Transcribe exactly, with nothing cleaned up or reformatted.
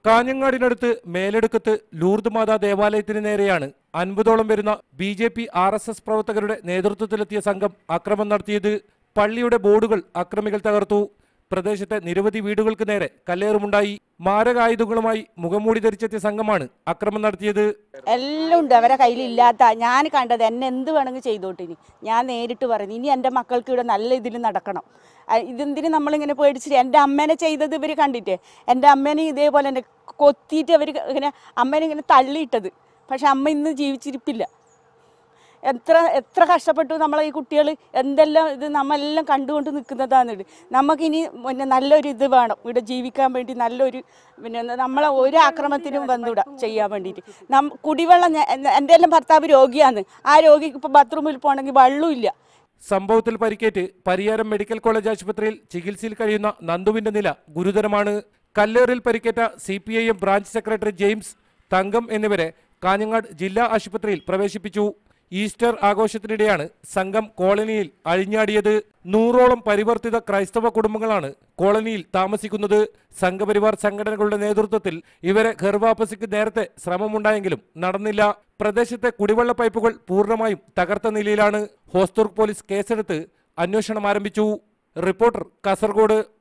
കാഞ്ഞങ്ങാടിനടുത്ത് മേലെടുക്കത്ത് Lourdes മാതാ ദേവാലയത്തിന് നേരെയാണ് അൻപതോളം വരുന്ന B J P R S S പ്രവർത്തകരുടെ നേതൃത്വത്തിലെത്തിയ സംഘം ആക്രമണം നടത്തിയത്. പള്ളിയുടെ ബോർഡുകൾ അക്രമികൾ തകർത്തു. പ്രദേശത്തെ നിരവധി വീടുകൾക്ക് നേരെ കല്ലേറുമുണ്ടായി. മാരകായുധങ്ങളുമായി മുഖംമൂടി ധരിച്ചെത്തിയ സംഘമാണ് ആക്രമണം നടത്തിയത്. എല്ലാം ഉണ്ട് അവരെ കയ്യിലില്ലാത്ത. ഞാൻ കണ്ടത് എന്നെ എന്ത് വേണമെങ്കിൽ ചെയ്തോട്ടിനി. ഞാൻ നേരിട്ട് പറഞ്ഞു, ഇനി എൻ്റെ മക്കൾക്ക് ഇവിടെ നല്ല ഇതിൽ നടക്കണം. ഇതെന്തിന് നമ്മളിങ്ങനെ പേടിച്ചിട്ട്. എൻ്റെ അമ്മേനെ ചെയ്തത് ഇവർ കണ്ടിട്ടേ. എൻ്റെ അമ്മേനെ ഇതേപോലെ തന്നെ കൊത്തിയിട്ട് അവർ ഇങ്ങനെ അമ്മേനെ ഇങ്ങനെ തള്ളിയിട്ടത്. പക്ഷെ അമ്മ ഇന്ന് ജീവിച്ചിരിപ്പില്ല. എത്ര എത്ര കഷ്ടപ്പെട്ടു നമ്മളെ ഈ കുട്ടികൾ. എന്തെല്ലാം ഇത് നമ്മളെല്ലാം കണ്ടുകൊണ്ട് നിൽക്കുന്നതാണ്. നമുക്കിനി പിന്നെ നല്ലൊരു ഇത് വേണം ഇവിടെ ജീവിക്കാൻ വേണ്ടി. നല്ലൊരു പിന്നെ നമ്മളെ ഒരു ആക്രമണത്തിനും വന്നുകൂടാ ചെയ്യാൻ വേണ്ടിയിട്ട്. നം കുടിവെള്ളം എൻ്റെ എല്ലാം ഭർത്താവ് രോഗിയാണ്. ആ രോഗിക്ക് ഇപ്പോൾ ബാത്റൂമിൽ പോകണമെങ്കിൽ വെള്ളമില്ല. സംഭവത്തിൽ പരിക്കേറ്റ് പരിയാരം മെഡിക്കൽ കോളേജ് ആശുപത്രിയിൽ ചികിത്സയിൽ കഴിയുന്ന നന്ദുവിന്റെ നില ഗുരുതരമാണ്. കല്ലേറിൽ പരിക്കേറ്റ C P I M branch secretary James, Thankam എന്നിവരെ കാഞ്ഞങ്ങാട് ജില്ലാ ആശുപത്രിയിൽ പ്രവേശിപ്പിച്ചു. ഈസ്റ്റർ ആഘോഷത്തിനിടെയാണ് സംഘം കോളനിയിൽ അഴിഞ്ഞാടിയത്. നൂറോളം പരിവർത്തിത ക്രൈസ്തവ കുടുംബങ്ങളാണ് കോളനിയിൽ താമസിക്കുന്നത്. സംഘപരിവാർ സംഘടനകളുടെ നേതൃത്വത്തിൽ ഇവരെ ഘർവാപസിക്ക് നേരത്തെ ശ്രമമുണ്ടായെങ്കിലും നടന്നില്ല. പ്രദേശത്തെ കുടിവെള്ള പൈപ്പുകൾ പൂർണ്ണമായും തകർത്ത നിലയിലാണ്. ഹോസ്ദുർഗ് പോലീസ് കേസെടുത്ത് അന്വേഷണം ആരംഭിച്ചു. റിപ്പോർട്ടർ കാസർഗോഡ്.